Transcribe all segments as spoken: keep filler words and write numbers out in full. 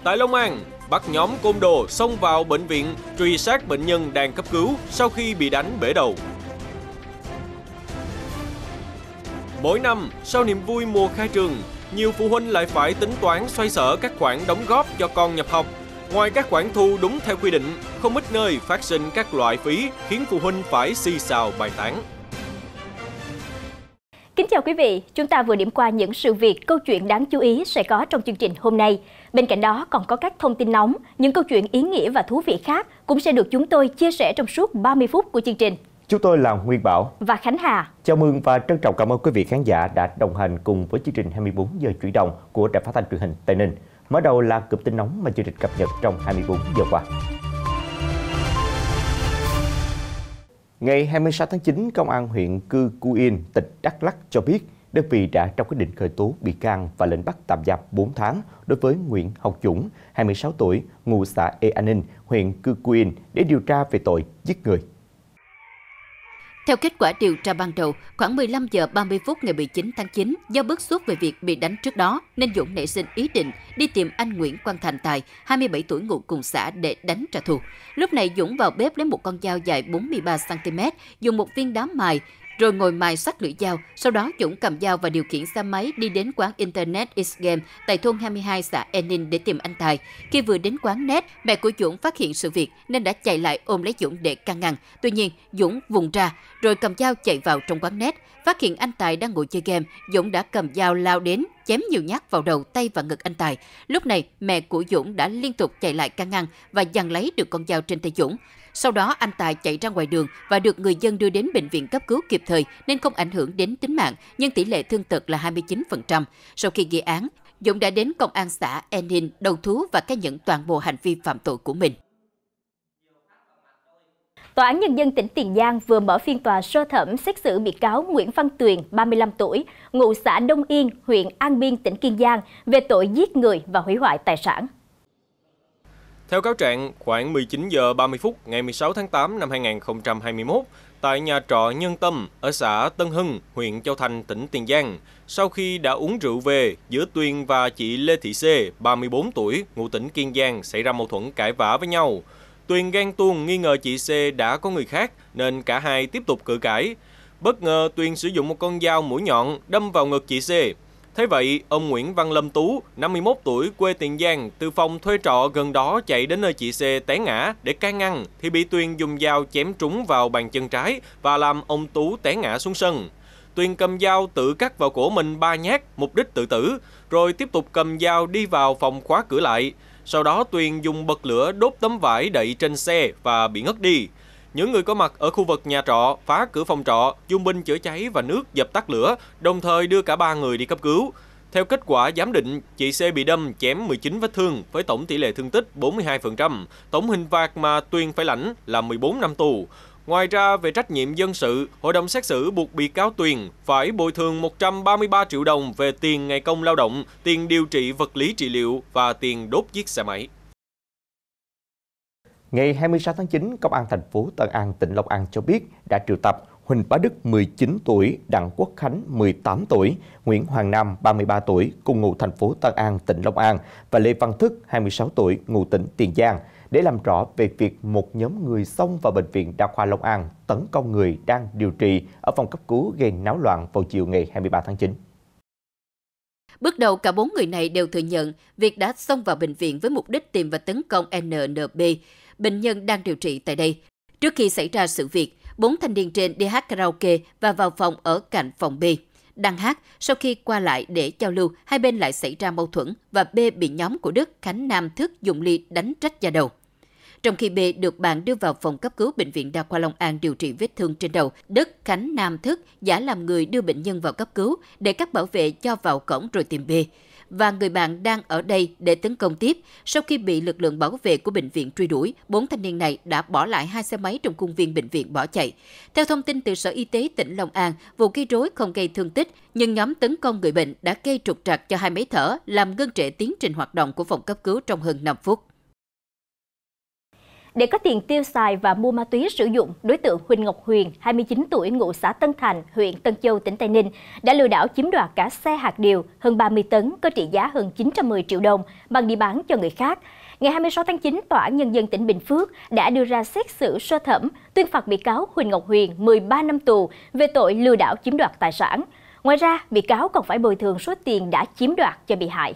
Tại Long An, bắt nhóm côn đồ xông vào bệnh viện truy sát bệnh nhân đang cấp cứu sau khi bị đánh bể đầu. Mỗi năm, sau niềm vui mùa khai trường, nhiều phụ huynh lại phải tính toán xoay sở các khoản đóng góp cho con nhập học. Ngoài các khoản thu đúng theo quy định, không ít nơi phát sinh các loại phí khiến phụ huynh phải xì xào bài tán. Kính chào quý vị, chúng ta vừa điểm qua những sự việc, câu chuyện đáng chú ý sẽ có trong chương trình hôm nay. Bên cạnh đó còn có các thông tin nóng, những câu chuyện ý nghĩa và thú vị khác cũng sẽ được chúng tôi chia sẻ trong suốt ba mươi phút của chương trình. Chúng tôi là Nguyên Bảo và Khánh Hà. Chào mừng và trân trọng cảm ơn quý vị khán giả đã đồng hành cùng với chương trình hai mươi bốn giờ chuyển động của Đài Phát thanh Truyền hình Tây Ninh. Mở đầu là cụm tin nóng mà chương trình cập nhật trong hai mươi bốn giờ qua. Ngày hai mươi sáu tháng chín, Công an huyện Cư Cu Yên, tỉnh Đắk Lắk cho biết đơn vị đã ra quyết định khởi tố bị can và lệnh bắt tạm giam bốn tháng đối với Nguyễn Hồng Dũng, hai mươi sáu tuổi, ngụ xã Ê An Ninh, huyện Cư Cu Yên để điều tra về tội giết người. Theo kết quả điều tra ban đầu, khoảng mười lăm giờ ba mươi phút ngày mười chín tháng chín, do bức xúc về việc bị đánh trước đó, nên Dũng nảy sinh ý định đi tìm anh Nguyễn Quang Thành Tài, hai mươi bảy tuổi ngụ cùng xã để đánh trả thù. Lúc này Dũng vào bếp lấy một con dao dài bốn mươi ba xăng ti mét, dùng một viên đá mài, rồi ngồi mài sắc lưỡi dao. Sau đó Dũng cầm dao và điều khiển xe máy đi đến quán Internet X Game tại thôn hai mươi hai xã An Ninh để tìm anh Tài. Khi vừa đến quán net, mẹ của Dũng phát hiện sự việc nên đã chạy lại ôm lấy Dũng để can ngăn. Tuy nhiên, Dũng vùng ra rồi cầm dao chạy vào trong quán net. Phát hiện anh Tài đang ngồi chơi game, Dũng đã cầm dao lao đến, chém nhiều nhát vào đầu, tay và ngực anh Tài. Lúc này, mẹ của Dũng đã liên tục chạy lại can ngăn và giằng lấy được con dao trên tay Dũng. Sau đó, anh Tài chạy ra ngoài đường và được người dân đưa đến bệnh viện cấp cứu kịp thời nên không ảnh hưởng đến tính mạng, nhưng tỷ lệ thương tật là hai mươi chín phần trăm. Sau khi gây án, Dũng đã đến công an xã An Ninh đầu thú và khai nhận toàn bộ hành vi phạm tội của mình. Tòa án Nhân dân tỉnh Tiền Giang vừa mở phiên tòa sơ thẩm xét xử bị cáo Nguyễn Văn Tuyền, ba mươi lăm tuổi, ngụ xã Đông Yên, huyện An Biên, tỉnh Kiên Giang về tội giết người và hủy hoại tài sản. Theo cáo trạng, khoảng mười chín giờ ba mươi phút ngày mười sáu tháng tám năm hai nghìn không trăm hai mươi mốt, tại nhà trọ Nhân Tâm ở xã Tân Hưng, huyện Châu Thành, tỉnh Tiền Giang, sau khi đã uống rượu về, giữa Tuyền và chị Lê Thị C, ba mươi bốn tuổi, ngụ tỉnh Kiên Giang xảy ra mâu thuẫn cãi vã với nhau. Tuyền ghen tuông nghi ngờ chị C đã có người khác nên cả hai tiếp tục cự cãi. Bất ngờ Tuyền sử dụng một con dao mũi nhọn đâm vào ngực chị C. Thế vậy, ông Nguyễn Văn Lâm Tú, năm mươi mốt tuổi, quê Tiền Giang, từ phòng thuê trọ gần đó chạy đến nơi chị C té ngã để can ngăn thì bị Tuyền dùng dao chém trúng vào bàn chân trái và làm ông Tú té ngã xuống sân. Tuyền cầm dao tự cắt vào cổ mình ba nhát, mục đích tự tử, rồi tiếp tục cầm dao đi vào phòng khóa cửa lại. Sau đó Tuyền dùng bật lửa đốt tấm vải đậy trên xe và bị ngất đi. Những người có mặt ở khu vực nhà trọ phá cửa phòng trọ, dùng binh chữa cháy và nước dập tắt lửa, đồng thời đưa cả ba người đi cấp cứu. Theo kết quả giám định, chị C bị đâm chém mười chín vết thương với tổng tỷ lệ thương tích bốn mươi hai phần trăm. Tổng hình phạt mà Tuyền phải lãnh là mười bốn năm tù. Ngoài ra, về trách nhiệm dân sự, hội đồng xét xử buộc bị cáo Tuyền phải bồi thường một trăm ba mươi ba triệu đồng về tiền ngày công lao động, tiền điều trị vật lý trị liệu và tiền đốt chiếc xe máy. Ngày hai mươi sáu tháng chín, Công an thành phố Tân An, tỉnh Long An cho biết đã triệu tập Huỳnh Bá Đức, mười chín tuổi, Đặng Quốc Khánh, mười tám tuổi, Nguyễn Hoàng Nam, ba mươi ba tuổi, cùng ngụ thành phố Tân An, tỉnh Long An và Lê Văn Thức, hai mươi sáu tuổi, ngụ tỉnh Tiền Giang để làm rõ về việc một nhóm người xông vào bệnh viện Đa khoa Long An tấn công người đang điều trị ở phòng cấp cứu gây náo loạn vào chiều ngày hai mươi ba tháng chín. Bước đầu, cả bốn người này đều thừa nhận việc đã xông vào bệnh viện với mục đích tìm và tấn công en en bê, bệnh nhân đang điều trị tại đây. Trước khi xảy ra sự việc, bốn thanh niên trên đi hát karaoke và vào phòng ở cạnh phòng B. Đang hát, sau khi qua lại để giao lưu, hai bên lại xảy ra mâu thuẫn và B bị nhóm của Đức, Khánh, Nam, Thức dùng ly đánh rách da đầu. Trong khi B được bạn đưa vào phòng cấp cứu bệnh viện Đa khoa Long An điều trị vết thương trên đầu, Đức, Khánh, Nam, Thức giả làm người đưa bệnh nhân vào cấp cứu để các bảo vệ cho vào cổng rồi tìm B. Và người bạn đang ở đây để tấn công tiếp. Sau khi bị lực lượng bảo vệ của bệnh viện truy đuổi, bốn thanh niên này đã bỏ lại hai xe máy trong khuôn viên bệnh viện bỏ chạy. Theo thông tin từ Sở Y tế tỉnh Long An, vụ gây rối không gây thương tích, nhưng nhóm tấn công người bệnh đã gây trục trặc cho hai máy thở, làm ngưng trệ tiến trình hoạt động của phòng cấp cứu trong hơn năm phút. Để có tiền tiêu xài và mua ma túy sử dụng, đối tượng Huỳnh Ngọc Huyền, hai mươi chín tuổi, ngụ xã Tân Thành, huyện Tân Châu, tỉnh Tây Ninh, đã lừa đảo chiếm đoạt cả xe hạt điều hơn ba mươi tấn có trị giá hơn chín trăm mười triệu đồng bằng đi bán cho người khác. Ngày hai mươi sáu tháng chín, Tòa án Nhân dân tỉnh Bình Phước đã đưa ra xét xử sơ thẩm, tuyên phạt bị cáo Huỳnh Ngọc Huyền mười ba năm tù về tội lừa đảo chiếm đoạt tài sản. Ngoài ra, bị cáo còn phải bồi thường số tiền đã chiếm đoạt cho bị hại.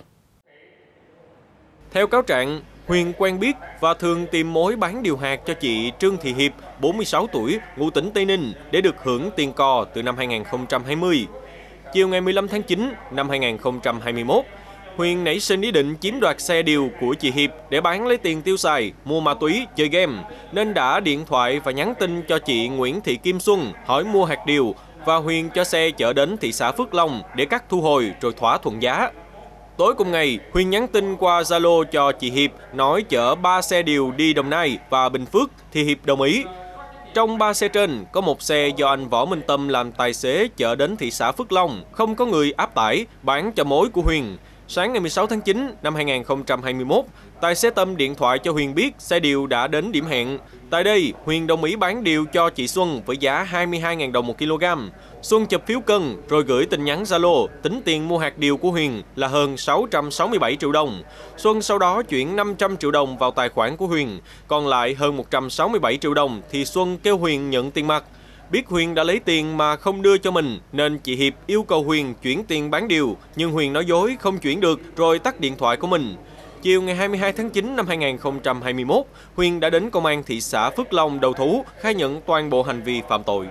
Theo cáo trạng, Huyền quen biết và thường tìm mối bán điều hạt cho chị Trương Thị Hiệp, bốn mươi sáu tuổi, ngụ tỉnh Tây Ninh để được hưởng tiền cò từ năm hai nghìn không trăm hai mươi. Chiều ngày mười lăm tháng chín năm hai nghìn không trăm hai mươi mốt, Huyền nảy sinh ý định chiếm đoạt xe điều của chị Hiệp để bán lấy tiền tiêu xài, mua ma túy, chơi game, nên đã điện thoại và nhắn tin cho chị Nguyễn Thị Kim Xuân hỏi mua hạt điều và Huyền cho xe chở đến thị xã Phước Long để cắt thu hồi rồi thỏa thuận giá. Tối cùng ngày, Huyền nhắn tin qua Zalo cho chị Hiệp nói chở ba xe điều đi Đồng Nai và Bình Phước thì Hiệp đồng ý. Trong ba xe trên, có một xe do anh Võ Minh Tâm làm tài xế chở đến thị xã Phước Long, không có người áp tải, bán cho mối của Huyền. Sáng ngày mười sáu tháng chín năm hai nghìn không trăm hai mươi mốt, tài xế Tâm điện thoại cho Huyền biết xe điều đã đến điểm hẹn. Tại đây, Huyền đồng ý bán điều cho chị Xuân với giá hai mươi hai nghìn đồng một kg. Xuân chụp phiếu cân rồi gửi tin nhắn Zalo, tính tiền mua hạt điều của Huyền là hơn sáu trăm sáu mươi bảy triệu đồng. Xuân sau đó chuyển năm trăm triệu đồng vào tài khoản của Huyền, còn lại hơn một trăm sáu mươi bảy triệu đồng thì Xuân kêu Huyền nhận tiền mặt. Biết Huyền đã lấy tiền mà không đưa cho mình nên chị Hiệp yêu cầu Huyền chuyển tiền bán điều, nhưng Huyền nói dối không chuyển được rồi tắt điện thoại của mình. Chiều ngày hai mươi hai tháng chín năm hai nghìn không trăm hai mươi mốt, Huyền đã đến công an thị xã Phước Long đầu thú, khai nhận toàn bộ hành vi phạm tội.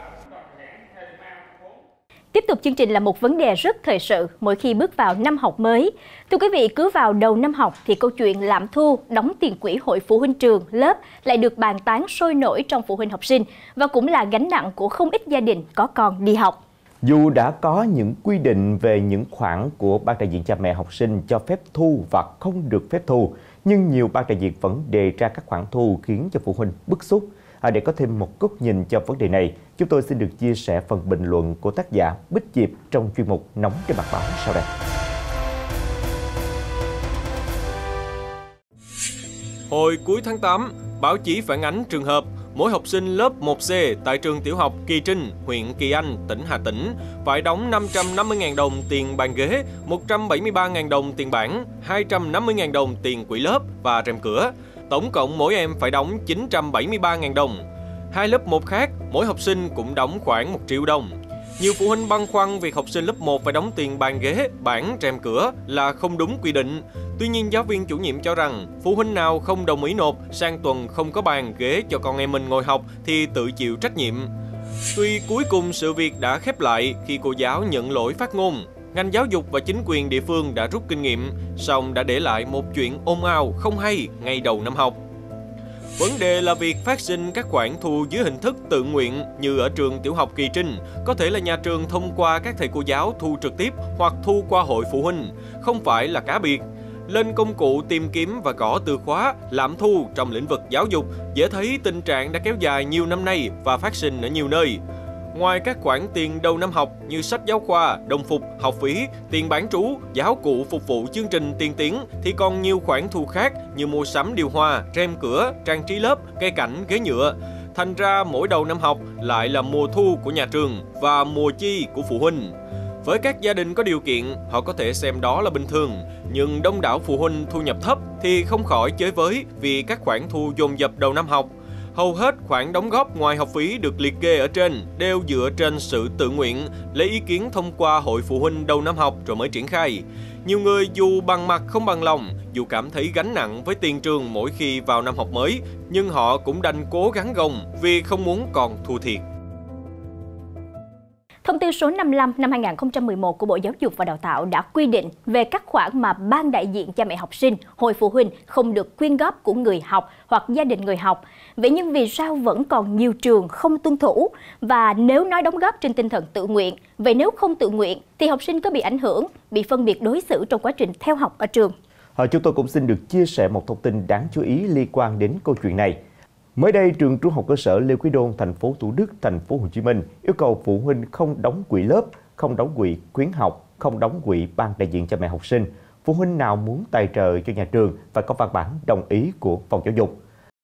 Tiếp tục chương trình là một vấn đề rất thời sự mỗi khi bước vào năm học mới. Thưa quý vị, cứ vào đầu năm học thì câu chuyện lạm thu, đóng tiền quỹ hội phụ huynh trường, lớp lại được bàn tán sôi nổi trong phụ huynh học sinh và cũng là gánh nặng của không ít gia đình có con đi học. Dù đã có những quy định về những khoản của ban đại diện cha mẹ học sinh cho phép thu và không được phép thu, nhưng nhiều ban đại diện vẫn đề ra các khoản thu khiến cho phụ huynh bức xúc. À, để có thêm một góc nhìn cho vấn đề này, chúng tôi xin được chia sẻ phần bình luận của tác giả Bích Diệp trong chuyên mục Nóng trên mặt báo sau đây. Hồi cuối tháng tám, báo chí phản ánh trường hợp mỗi học sinh lớp một C tại trường tiểu học Kỳ Trinh, huyện Kỳ Anh, tỉnh Hà Tĩnh phải đóng năm trăm năm mươi nghìn đồng tiền bàn ghế, một trăm bảy mươi ba nghìn đồng tiền bảng, hai trăm năm mươi nghìn đồng tiền quỹ lớp và rèm cửa. Tổng cộng mỗi em phải đóng chín trăm bảy mươi ba nghìn đồng. Hai lớp một khác, mỗi học sinh cũng đóng khoảng một triệu đồng. Nhiều phụ huynh băn khoăn việc học sinh lớp một phải đóng tiền bàn ghế, bảng, rèm cửa là không đúng quy định. Tuy nhiên, giáo viên chủ nhiệm cho rằng phụ huynh nào không đồng ý nộp, sang tuần không có bàn ghế cho con em mình ngồi học thì tự chịu trách nhiệm. Tuy cuối cùng sự việc đã khép lại khi cô giáo nhận lỗi phát ngôn, ngành giáo dục và chính quyền địa phương đã rút kinh nghiệm, song đã để lại một chuyện ồn ào không hay ngay đầu năm học. Vấn đề là việc phát sinh các khoản thu dưới hình thức tự nguyện như ở trường tiểu học Kỳ Trinh, có thể là nhà trường thông qua các thầy cô giáo thu trực tiếp hoặc thu qua hội phụ huynh, không phải là cá biệt. Lên công cụ tìm kiếm và gõ từ khóa lạm thu trong lĩnh vực giáo dục, dễ thấy tình trạng đã kéo dài nhiều năm nay và phát sinh ở nhiều nơi. Ngoài các khoản tiền đầu năm học như sách giáo khoa, đồng phục, học phí, tiền bán trú, giáo cụ phục vụ chương trình tiên tiến thì còn nhiều khoản thu khác như mua sắm điều hòa, rèm cửa, trang trí lớp, cây cảnh, ghế nhựa. Thành ra mỗi đầu năm học lại là mùa thu của nhà trường và mùa chi của phụ huynh. Với các gia đình có điều kiện, họ có thể xem đó là bình thường, nhưng đông đảo phụ huynh thu nhập thấp thì không khỏi chới với vì các khoản thu dồn dập đầu năm học. Hầu hết khoản đóng góp ngoài học phí được liệt kê ở trên đều dựa trên sự tự nguyện, lấy ý kiến thông qua hội phụ huynh đầu năm học rồi mới triển khai. Nhiều người dù bằng mặt không bằng lòng, dù cảm thấy gánh nặng với tiền trường mỗi khi vào năm học mới, nhưng họ cũng đành cố gắng gồng vì không muốn còn thua thiệt. Thông tư số năm mươi lăm năm hai nghìn không trăm mười một của Bộ Giáo dục và Đào tạo đã quy định về các khoản mà ban đại diện cha mẹ học sinh, hội phụ huynh không được quyên góp của người học hoặc gia đình người học. Vậy nhưng vì sao vẫn còn nhiều trường không tuân thủ? Và nếu nói đóng góp trên tinh thần tự nguyện, vậy nếu không tự nguyện thì học sinh có bị ảnh hưởng, bị phân biệt đối xử trong quá trình theo học ở trường? À, chúng tôi cũng xin được chia sẻ một thông tin đáng chú ý liên quan đến câu chuyện này. Mới đây, trường Trung học cơ sở Lê Quý Đôn, thành phố Thủ Đức, thành phố Hồ Chí Minh yêu cầu phụ huynh không đóng quỹ lớp, không đóng quỹ khuyến học, không đóng quỹ ban đại diện cha mẹ học sinh. Phụ huynh nào muốn tài trợ cho nhà trường phải có văn bản đồng ý của phòng giáo dục.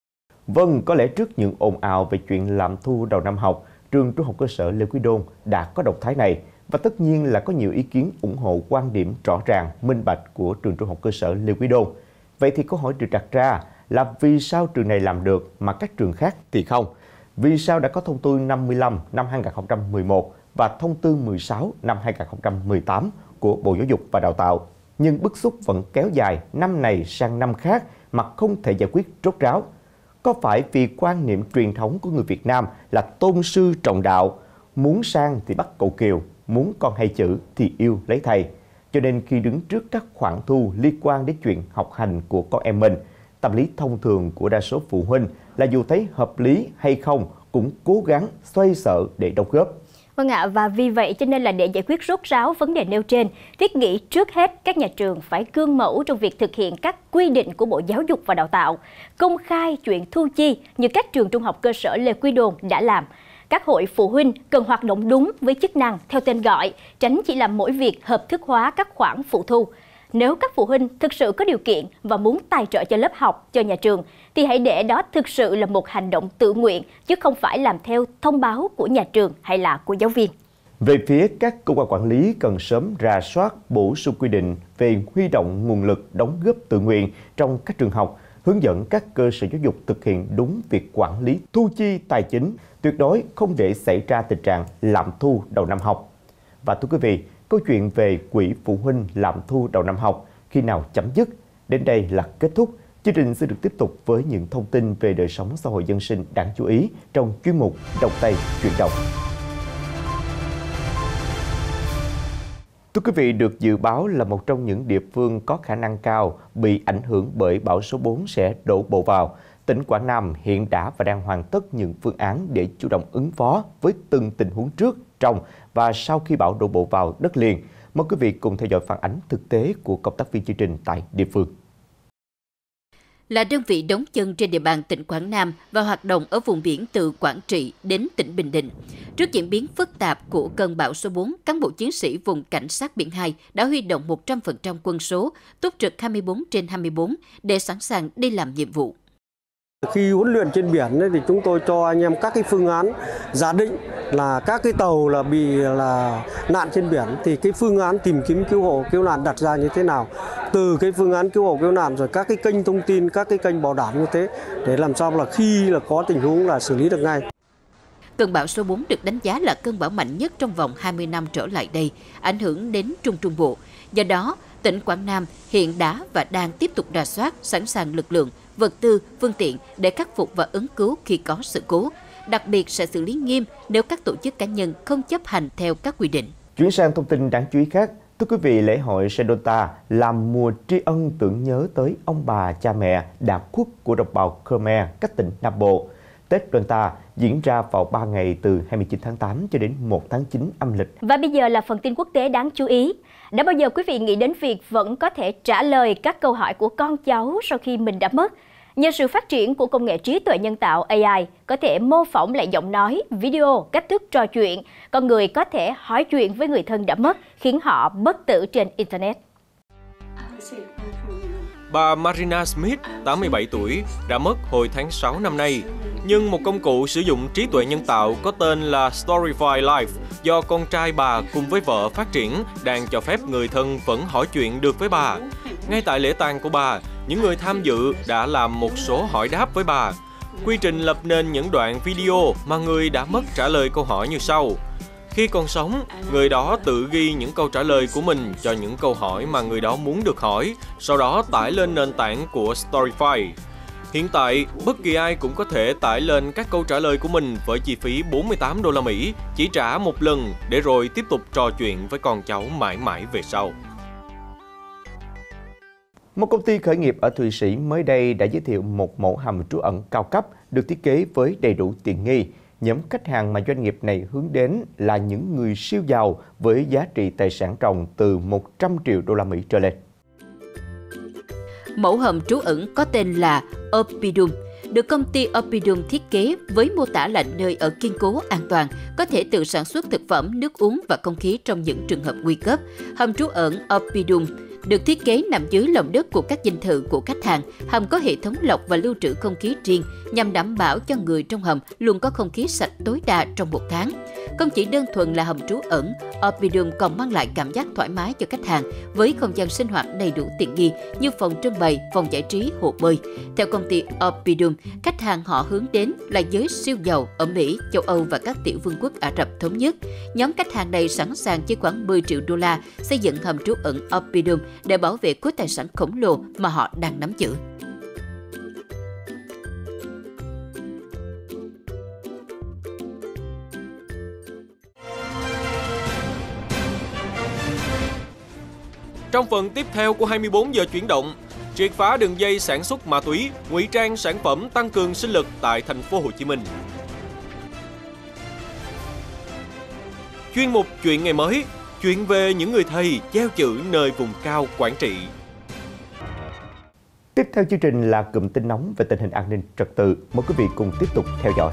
Vâng, có lẽ trước những ồn ào về chuyện lạm thu đầu năm học, trường Trung học cơ sở Lê Quý Đôn đã có động thái này. Và tất nhiên là có nhiều ý kiến ủng hộ quan điểm rõ ràng, minh bạch của trường Trung học cơ sở Lê Quý Đôn. Vậy thì câu hỏi được đặt ra là vì sao trường này làm được mà các trường khác thì không? Vì sao đã có thông tư năm mươi lăm năm hai nghìn không trăm mười một và thông tư mười sáu năm hai nghìn không trăm mười tám của Bộ Giáo dục và Đào tạo, nhưng bức xúc vẫn kéo dài năm này sang năm khác mà không thể giải quyết rốt ráo? Có phải vì quan niệm truyền thống của người Việt Nam là tôn sư trọng đạo, muốn sang thì bắt cậu kiều, muốn con hay chữ thì yêu lấy thầy, cho nên khi đứng trước các khoản thu liên quan đến chuyện học hành của con em mình, tâm lý thông thường của đa số phụ huynh là dù thấy hợp lý hay không cũng cố gắng xoay sở để đóng góp. Vâng ạ, và vì vậy cho nên là để giải quyết rốt ráo vấn đề nêu trên, thiết nghĩ trước hết các nhà trường phải gương mẫu trong việc thực hiện các quy định của Bộ Giáo dục và Đào tạo, công khai chuyện thu chi như các trường trung học cơ sở Lê Quý Đôn đã làm. Các hội phụ huynh cần hoạt động đúng với chức năng theo tên gọi, tránh chỉ làm mỗi việc hợp thức hóa các khoản phụ thu. Nếu các phụ huynh thực sự có điều kiện và muốn tài trợ cho lớp học, cho nhà trường, thì hãy để đó thực sự là một hành động tự nguyện, chứ không phải làm theo thông báo của nhà trường hay là của giáo viên. Về phía các cơ quan quản lý cần sớm rà soát, bổ sung quy định về huy động nguồn lực đóng góp tự nguyện trong các trường học, hướng dẫn các cơ sở giáo dục thực hiện đúng việc quản lý thu chi tài chính, tuyệt đối không để xảy ra tình trạng lạm thu đầu năm học. Và thưa quý vị, câu chuyện về quỹ phụ huynh lạm thu đầu năm học khi nào chấm dứt? Đến đây là kết thúc. Chương trình sẽ được tiếp tục với những thông tin về đời sống xã hội dân sinh đáng chú ý trong chuyên mục Động Tay Chuyển Động. Thưa quý vị, được dự báo là một trong những địa phương có khả năng cao bị ảnh hưởng bởi bão số bốn sẽ đổ bộ vào. Tỉnh Quảng Nam hiện đã và đang hoàn tất những phương án để chủ động ứng phó với từng tình huống trước, trong và sau khi bão đổ bộ vào đất liền. Mời quý vị cùng theo dõi phản ánh thực tế của công tác viên chương trình tại địa phương. Là đơn vị đóng chân trên địa bàn tỉnh Quảng Nam và hoạt động ở vùng biển từ Quảng Trị đến tỉnh Bình Định. Trước diễn biến phức tạp của cơn bão số bốn, cán bộ chiến sĩ vùng Cảnh sát biển hai đã huy động một trăm phần trăm quân số, túc trực hai mươi bốn trên hai mươi bốn để sẵn sàng đi làm nhiệm vụ. Khi huấn luyện trên biển thì chúng tôi cho anh em các cái phương án giả định là các cái tàu là bị là nạn trên biển thì cái phương án tìm kiếm cứu hộ cứu nạn đặt ra như thế nào, từ cái phương án cứu hộ cứu nạn rồi các cái kênh thông tin, các cái kênh bảo đảm như thế để làm sao là khi là có tình huống là xử lý được ngay. Cơn bão số bốn được đánh giá là cơn bão mạnh nhất trong vòng hai mươi năm trở lại đây, ảnh hưởng đến Trung Trung Bộ. Do đó, tỉnh Quảng Nam hiện đã và đang tiếp tục rà soát, sẵn sàng lực lượng, vật tư, phương tiện để khắc phục và ứng cứu khi có sự cố. Đặc biệt sẽ xử lý nghiêm nếu các tổ chức cá nhân không chấp hành theo các quy định. Chuyển sang thông tin đáng chú ý khác, thưa quý vị, lễ hội Sedonta là mùa tri ân tưởng nhớ tới ông bà cha mẹ đã khuất của đồng bào Khmer các tỉnh Nam Bộ. Tết Donta diễn ra vào ba ngày từ hai mươi chín tháng tám cho đến một tháng chín âm lịch. Và bây giờ là phần tin quốc tế đáng chú ý. Đã bao giờ quý vị nghĩ đến việc vẫn có thể trả lời các câu hỏi của con cháu sau khi mình đã mất? Nhờ sự phát triển của công nghệ trí tuệ nhân tạo A I có thể mô phỏng lại giọng nói, video, cách thức trò chuyện, con người có thể hỏi chuyện với người thân đã mất, khiến họ bất tử trên Internet. Bà Marina Smith, tám mươi bảy tuổi, đã mất hồi tháng sáu năm nay. Nhưng một công cụ sử dụng trí tuệ nhân tạo có tên là Storyfy Life do con trai bà cùng với vợ phát triển đang cho phép người thân vẫn hỏi chuyện được với bà. Ngay tại lễ tang của bà, những người tham dự đã làm một số hỏi đáp với bà. Quy trình lập nên những đoạn video mà người đã mất trả lời câu hỏi như sau. Khi còn sống, người đó tự ghi những câu trả lời của mình cho những câu hỏi mà người đó muốn được hỏi, sau đó tải lên nền tảng của Storyfy. Hiện tại, bất kỳ ai cũng có thể tải lên các câu trả lời của mình với chi phí bốn mươi tám đô la Mỹ, chỉ trả một lần để rồi tiếp tục trò chuyện với con cháu mãi mãi về sau. Một công ty khởi nghiệp ở Thụy Sĩ mới đây đã giới thiệu một mẫu hầm trú ẩn cao cấp được thiết kế với đầy đủ tiện nghi. Nhóm khách hàng mà doanh nghiệp này hướng đến là những người siêu giàu với giá trị tài sản ròng từ một trăm triệu đô la Mỹ trở lên. Mẫu hầm trú ẩn có tên là Oppidum, được công ty Oppidum thiết kế với mô tả là nơi ở kiên cố, an toàn, có thể tự sản xuất thực phẩm, nước uống và không khí trong những trường hợp nguy cấp. Hầm trú ẩn Oppidum được thiết kế nằm dưới lòng đất của các dinh thự của khách hàng. Hầm có hệ thống lọc và lưu trữ không khí riêng nhằm đảm bảo cho người trong hầm luôn có không khí sạch tối đa trong một tháng. Không chỉ đơn thuần là hầm trú ẩn, Oppidum còn mang lại cảm giác thoải mái cho khách hàng với không gian sinh hoạt đầy đủ tiện nghi như phòng trưng bày, phòng giải trí, hồ bơi. Theo công ty Oppidum, khách hàng họ hướng đến là giới siêu giàu ở Mỹ, châu Âu và các tiểu vương quốc Ả Rập Thống Nhất. Nhóm khách hàng này sẵn sàng chi khoảng mười triệu đô la xây dựng hầm trú ẩn Oppidum để bảo vệ khối tài sản khổng lồ mà họ đang nắm giữ. Trong phần tiếp theo của hai mươi bốn giờ chuyển động, triệt phá đường dây sản xuất ma túy, ngụy trang sản phẩm tăng cường sinh lực tại thành phố Hồ Chí Minh. Chuyên mục Chuyện ngày mới, chuyện về những người thầy gieo chữ nơi vùng cao Quảng Trị. Tiếp theo chương trình là cụm tin nóng về tình hình an ninh trật tự. Mời quý vị cùng tiếp tục theo dõi.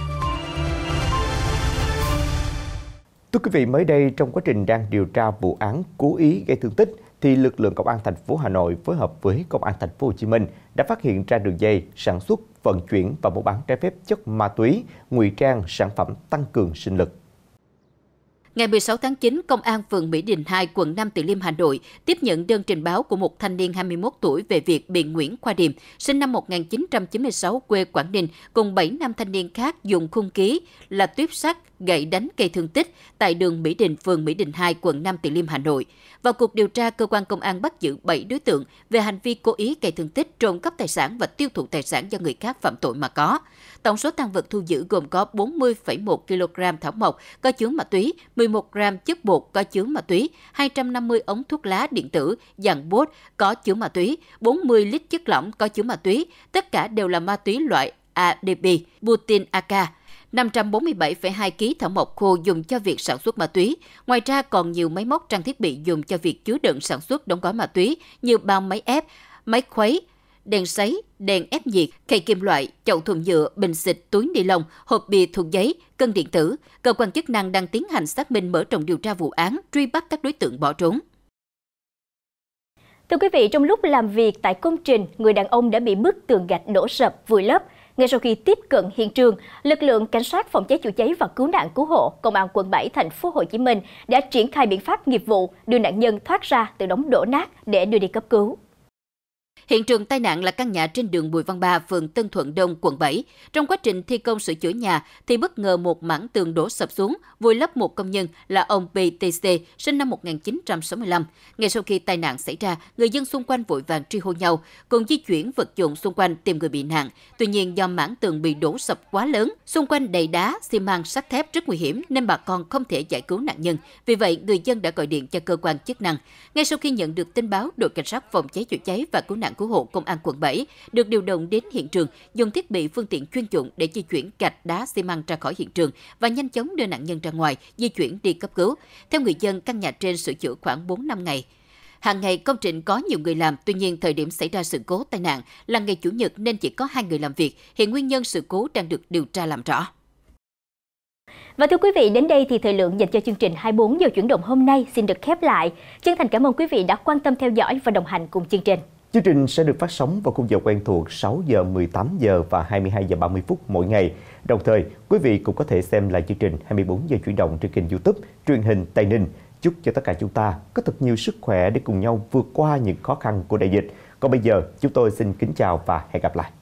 Thưa quý vị, mới đây trong quá trình đang điều tra vụ án cố ý gây thương tích, thì lực lượng công an thành phố Hà Nội phối hợp với công an thành phố Hồ Chí Minh đã phát hiện ra đường dây sản xuất, vận chuyển và mua bán trái phép chất ma túy, ngụy trang sản phẩm tăng cường sinh lực. Ngày mười sáu tháng chín, Công an phường Mỹ Đình hai, quận Nam Từ Liêm, Hà Nội tiếp nhận đơn trình báo của một thanh niên hai mươi mốt tuổi về việc bị Nguyễn Khoa Điềm, sinh năm một nghìn chín trăm chín mươi sáu, quê Quảng Ninh, cùng bảy nam thanh niên khác dùng hung khí là tuyếp sắt, gậy đánh gây thương tích tại đường Mỹ Đình, phường Mỹ Đình hai, quận Nam Từ Liêm, Hà Nội. Vào cuộc điều tra, cơ quan công an bắt giữ bảy đối tượng về hành vi cố ý gây thương tích, trộm cắp tài sản và tiêu thụ tài sản do người khác phạm tội mà có. Tổng số tang vật thu giữ gồm có bốn mươi phẩy một ki lô gam thảo mộc có chứa ma túy, mười một gam chất bột có chứa ma túy, hai trăm năm mươi ống thuốc lá điện tử dạng bốt có chứa ma túy, bốn mươi lít chất lỏng có chứa ma túy, tất cả đều là ma túy loại a đê pê, butin a ca. năm trăm bốn mươi bảy phẩy hai ki lô gam thảo mộc khô dùng cho việc sản xuất ma túy. Ngoài ra còn nhiều máy móc trang thiết bị dùng cho việc chứa đựng sản xuất đóng gói ma túy như bao máy ép, máy khuấy, đèn sấy, đèn ép nhiệt, khay kim loại, chậu thùng nhựa, bình xịt, túi ni lông, hộp bìa thùng giấy, cân điện tử. Cơ quan chức năng đang tiến hành xác minh, mở rộng điều tra vụ án, truy bắt các đối tượng bỏ trốn. Thưa quý vị, trong lúc làm việc tại công trình, người đàn ông đã bị bức tường gạch đổ sập, vùi lấp. Ngay sau khi tiếp cận hiện trường, lực lượng cảnh sát phòng cháy chữa cháy và cứu nạn cứu hộ, công an quận bảy thành phố Hồ Chí Minh đã triển khai biện pháp nghiệp vụ đưa nạn nhân thoát ra từ đống đổ nát để đưa đi cấp cứu. Hiện trường tai nạn là căn nhà trên đường Bùi Văn Ba, phường Tân Thuận Đông, quận bảy. Trong quá trình thi công sửa chữa nhà thì bất ngờ một mảng tường đổ sập xuống, vùi lấp một công nhân là ông pê tê xê, sinh năm một nghìn chín trăm sáu mươi lăm. Ngay sau khi tai nạn xảy ra, người dân xung quanh vội vàng truy hô nhau, cùng di chuyển vật dụng xung quanh tìm người bị nạn. Tuy nhiên do mảng tường bị đổ sập quá lớn, xung quanh đầy đá, xi măng, sắt thép rất nguy hiểm nên bà con không thể giải cứu nạn nhân. Vì vậy, người dân đã gọi điện cho cơ quan chức năng. Ngay sau khi nhận được tin báo, đội cảnh sát phòng cháy chữa cháy và cứu nạn cứu hộ công an quận bảy được điều động đến hiện trường, dùng thiết bị phương tiện chuyên dụng để di chuyển gạch đá xi măng ra khỏi hiện trường và nhanh chóng đưa nạn nhân ra ngoài, di chuyển đi cấp cứu. Theo người dân, căn nhà trên sửa chữa khoảng bốn năm ngày. Hàng ngày công trình có nhiều người làm, tuy nhiên thời điểm xảy ra sự cố tai nạn là ngày Chủ nhật nên chỉ có hai người làm việc. Hiện nguyên nhân sự cố đang được điều tra làm rõ. Và thưa quý vị, đến đây thì thời lượng dành cho chương trình hai mươi bốn giờ chuyển động hôm nay xin được khép lại. Chân thành cảm ơn quý vị đã quan tâm theo dõi và đồng hành cùng chương trình. Chương trình sẽ được phát sóng vào khung giờ quen thuộc sáu giờ, mười tám giờ và hai mươi hai giờ ba mươi phút mỗi ngày. Đồng thời, quý vị cũng có thể xem lại chương trình hai mươi bốn giờ chuyển động trên kênh YouTube Truyền hình Tây Ninh. Chúc cho tất cả chúng ta có thật nhiều sức khỏe để cùng nhau vượt qua những khó khăn của đại dịch. Còn bây giờ, chúng tôi xin kính chào và hẹn gặp lại.